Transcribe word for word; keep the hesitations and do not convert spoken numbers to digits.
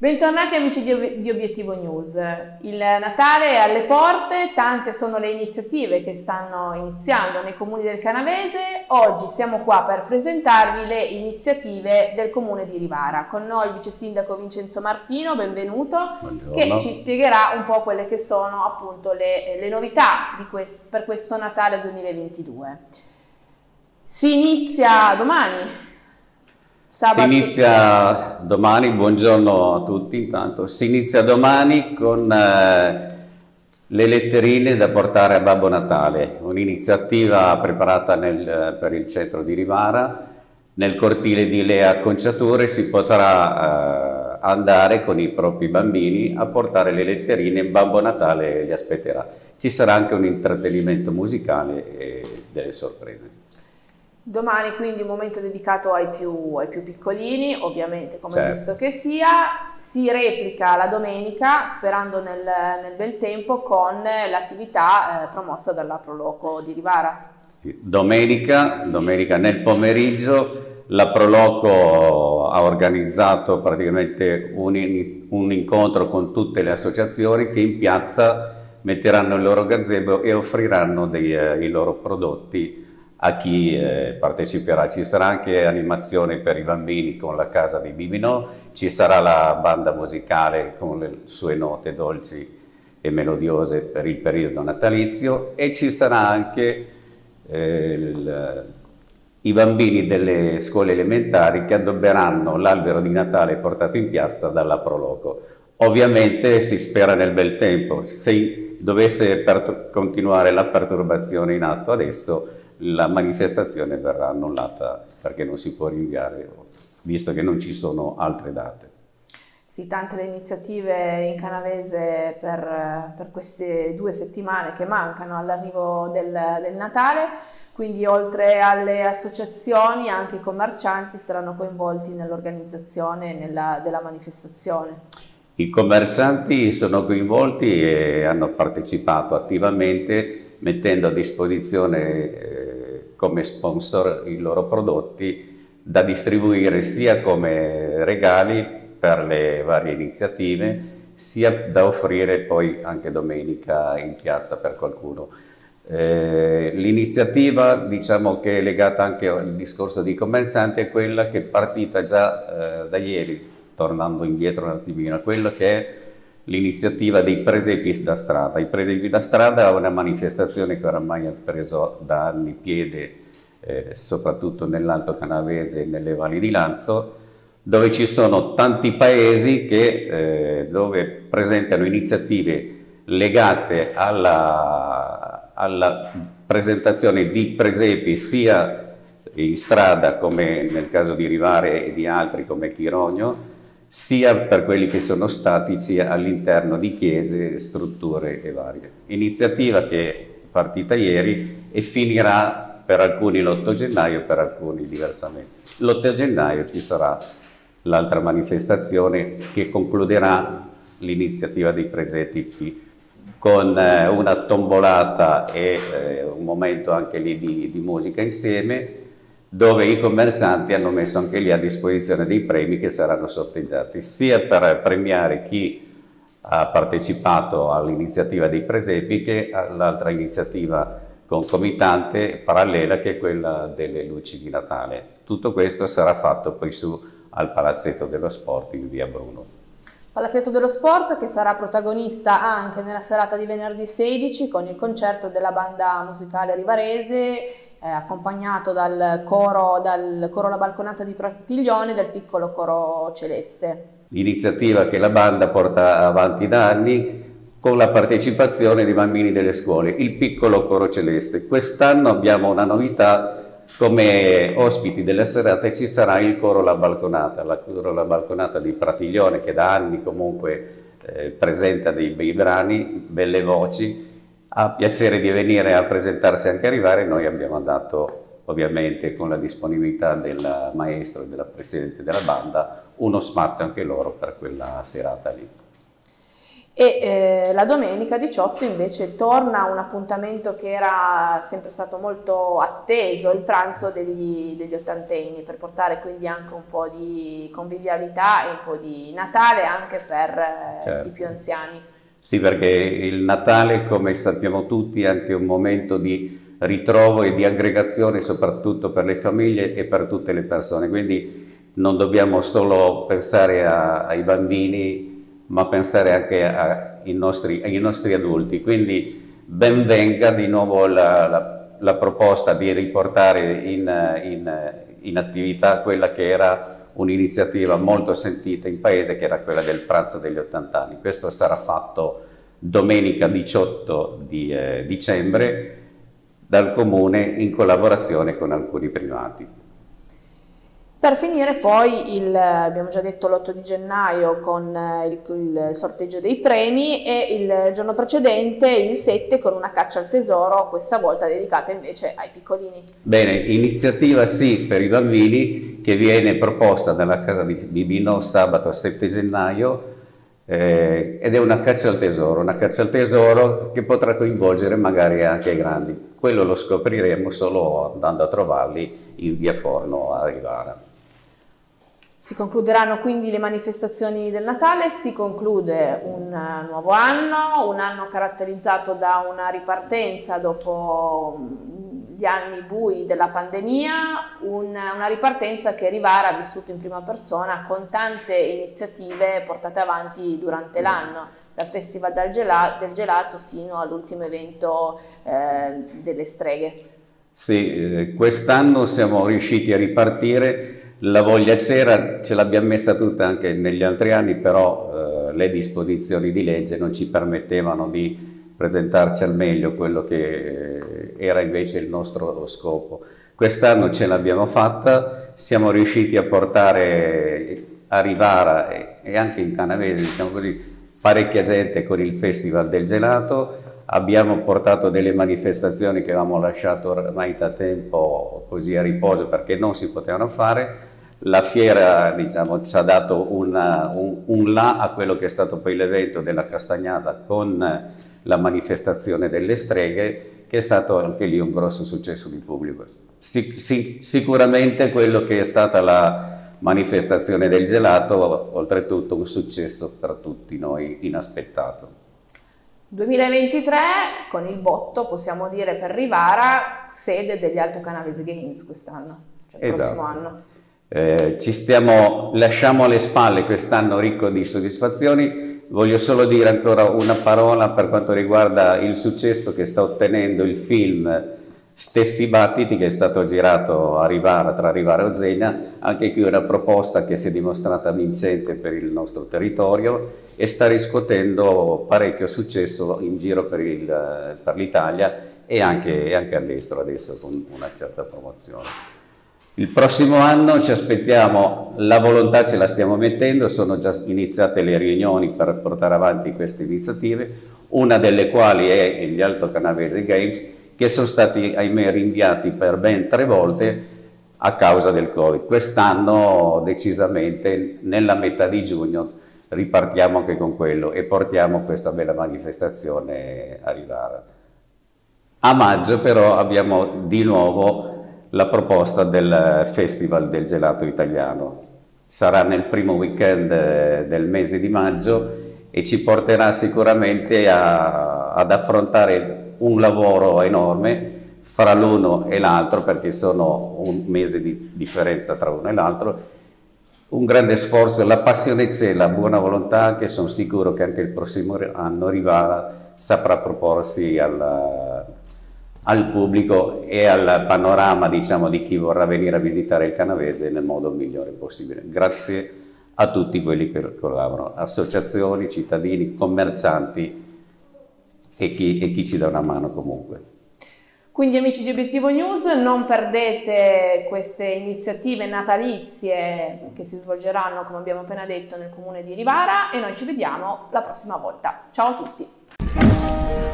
Bentornati amici di, di Obiettivo News. Il Natale è alle porte, tante sono le iniziative che stanno iniziando nei comuni del Canavese. Oggi siamo qua per presentarvi le iniziative del comune di Rivara. Con noi il vice sindaco Vincenzo Martino, benvenuto, Buongiorno. Che ci spiegherà un po' quelle che sono appunto le, le novità di quest, per questo Natale duemilaventidue. Si inizia domani. Sabato. Si inizia domani, buongiorno a tutti intanto, si inizia domani con eh, le letterine da portare a Babbo Natale, un'iniziativa preparata nel, per il centro di Rivara. Nel cortile di Lea Conciature si potrà eh, andare con i propri bambini a portare le letterine, Babbo Natale li aspetterà. Ci sarà anche un intrattenimento musicale e delle sorprese. Domani quindi un momento dedicato ai più, ai più piccolini, ovviamente come certo. È giusto che sia. Si replica la domenica, sperando nel, nel bel tempo, con l'attività eh, promossa dalla Proloco di Rivara. Sì. Domenica, domenica nel pomeriggio la Proloco ha organizzato praticamente un, un incontro con tutte le associazioni che in piazza metteranno il loro gazebo e offriranno dei, eh, i loro prodotti a chi eh, parteciperà. Ci sarà anche animazione per i bambini con la Casa di Bibino, ci sarà la banda musicale con le sue note dolci e melodiose per il periodo natalizio e ci sarà anche eh, il, i bambini delle scuole elementari che addobberanno l'albero di Natale portato in piazza dalla Proloco. Ovviamente si spera nel bel tempo, se dovesse continuare la perturbazione in atto adesso la manifestazione verrà annullata perché non si può rinviare, visto che non ci sono altre date. Sì, tante le iniziative in Canavese per, per queste due settimane che mancano all'arrivo del, del Natale, quindi oltre alle associazioni anche i commercianti saranno coinvolti nell'organizzazione della manifestazione. I commercianti sono coinvolti e hanno partecipato attivamente mettendo a disposizione eh, come sponsor i loro prodotti da distribuire sia come regali per le varie iniziative, sia da offrire poi anche domenica in piazza per qualcuno. Eh, L'iniziativa, diciamo che è legata anche al discorso dei commercianti, è quella che è partita già eh, da ieri, tornando indietro un attimino, quello che è l'iniziativa dei presepi da strada. I presepi da strada è una manifestazione che oramai ha preso da anni piede, eh, soprattutto nell'Alto Canavese e nelle valli di Lanzo, dove ci sono tanti paesi che, eh, dove presentano iniziative legate alla, alla presentazione di presepi sia in strada, come nel caso di Rivare e di altri come Chirogno, sia per quelli che sono statici all'interno di chiese, strutture e varie. Iniziativa che è partita ieri e finirà per alcuni l'otto gennaio, per alcuni diversamente. L'otto gennaio ci sarà l'altra manifestazione che concluderà l'iniziativa dei presepi con eh, una tombolata e eh, un momento anche lì di, di musica insieme, dove i commercianti hanno messo anche lì a disposizione dei premi che saranno sorteggiati, sia per premiare chi ha partecipato all'iniziativa dei presepi che all'altra iniziativa concomitante parallela che è quella delle luci di Natale. Tutto questo sarà fatto poi su al Palazzetto dello Sport in via Bruno. Palazzetto dello Sport che sarà protagonista anche nella serata di venerdì sedici con il concerto della banda musicale rivarese, Eh, accompagnato dal coro, dal coro La Balconata di Prattiglione e del piccolo coro celeste. L'iniziativa che la banda porta avanti da anni con la partecipazione dei bambini delle scuole, il piccolo coro celeste. Quest'anno abbiamo una novità, come ospiti della serata ci sarà il coro La Balconata, la coro La Balconata di Prattiglione che da anni comunque eh, presenta dei bei brani, belle voci. Ha piacere di venire a presentarsi anche a Rivare. Noi abbiamo dato, ovviamente con la disponibilità del maestro e della presidente della banda, uno spazio anche loro per quella serata lì. E eh, la domenica diciotto invece torna un appuntamento che era sempre stato molto atteso, il pranzo degli, degli ottantenni, per portare quindi anche un po' di convivialità e un po' di Natale anche per eh, certo. i più anziani. Sì, perché il Natale, come sappiamo tutti, è anche un momento di ritrovo e di aggregazione, soprattutto per le famiglie e per tutte le persone, quindi non dobbiamo solo pensare a, ai bambini, ma pensare anche ai nostri, ai nostri adulti. Quindi ben venga di nuovo la, la, la proposta di riportare in, in, in attività quella che era un'iniziativa molto sentita in paese, che era quella del pranzo degli ottanta anni. Questo sarà fatto domenica diciotto di eh, dicembre dal Comune in collaborazione con alcuni privati. Per finire poi, il, abbiamo già detto l'otto di gennaio con il, il sorteggio dei premi e il giorno precedente, il sette, con una caccia al tesoro, questa volta dedicata invece ai piccolini. Bene, iniziativa sì per i bambini che viene proposta dalla casa di Bibino sabato sette gennaio eh, ed è una caccia al tesoro, una caccia al tesoro che potrà coinvolgere magari anche i grandi. Quello lo scopriremo solo andando a trovarli in via Forno a Rivara. Si concluderanno quindi le manifestazioni del Natale, si conclude un nuovo anno, un anno caratterizzato da una ripartenza dopo gli anni bui della pandemia, un, una ripartenza che Rivara ha vissuto in prima persona con tante iniziative portate avanti durante l'anno, dal Festival del Gelato, del gelato sino all'ultimo evento eh, delle streghe. Sì, eh, quest'anno siamo riusciti a ripartire. La voglia c'era, ce l'abbiamo messa tutta anche negli altri anni, però eh, le disposizioni di legge non ci permettevano di presentarci al meglio quello che eh, era invece il nostro scopo. Quest'anno ce l'abbiamo fatta, siamo riusciti a portare a Rivara e, e anche in Canavese, diciamo così, parecchia gente con il Festival del Gelato. Abbiamo portato delle manifestazioni che avevamo lasciato ormai da tempo così a riposo perché non si potevano fare. La fiera, diciamo, ci ha dato una, un, un là a quello che è stato poi l'evento della Castagnata con la manifestazione delle streghe, che è stato anche lì un grosso successo di pubblico. Sic sic sicuramente quello che è stata la manifestazione del gelato, oltretutto un successo per tutti noi inaspettato. duemilaventitré con il botto, possiamo dire, per Rivara, sede degli Alto Canavese Games quest'anno, cioè il esatto. prossimo anno. Eh, ci stiamo, lasciamo alle spalle quest'anno ricco di soddisfazioni. Voglio solo dire ancora una parola per quanto riguarda il successo che sta ottenendo il film Stessi Battiti, che è stato girato a Rivara, tra Rivara e Ozegna. Anche qui una proposta che si è dimostrata vincente per il nostro territorio e sta riscuotendo parecchio successo in giro per l'Italia e anche, e anche all'estero adesso con una certa promozione. Il prossimo anno ci aspettiamo, la volontà ce la stiamo mettendo, sono già iniziate le riunioni per portare avanti queste iniziative, una delle quali è gli Alto Canavese Games, che sono stati, ahimè, rinviati per ben tre volte a causa del Covid. Quest'anno decisamente nella metà di giugno ripartiamo anche con quello e portiamo questa bella manifestazione a Rivara. A maggio però abbiamo di nuovo la proposta del Festival del Gelato Italiano. Sarà nel primo weekend del mese di maggio e ci porterà sicuramente a, ad affrontare un lavoro enorme fra l'uno e l'altro, perché sono un mese di differenza tra uno e l'altro. Un grande sforzo, la passione c'è, la buona volontà, che sono sicuro che anche il prossimo anno Rivara saprà proporsi al, al pubblico e al panorama, diciamo, di chi vorrà venire a visitare il Canavese nel modo migliore possibile. Grazie a tutti quelli che collaborano, associazioni, cittadini, commercianti e chi, e chi ci dà una mano comunque. Quindi amici di Obiettivo News, non perdete queste iniziative natalizie che si svolgeranno, come abbiamo appena detto, nel comune di Rivara, e noi ci vediamo la prossima volta. Ciao a tutti!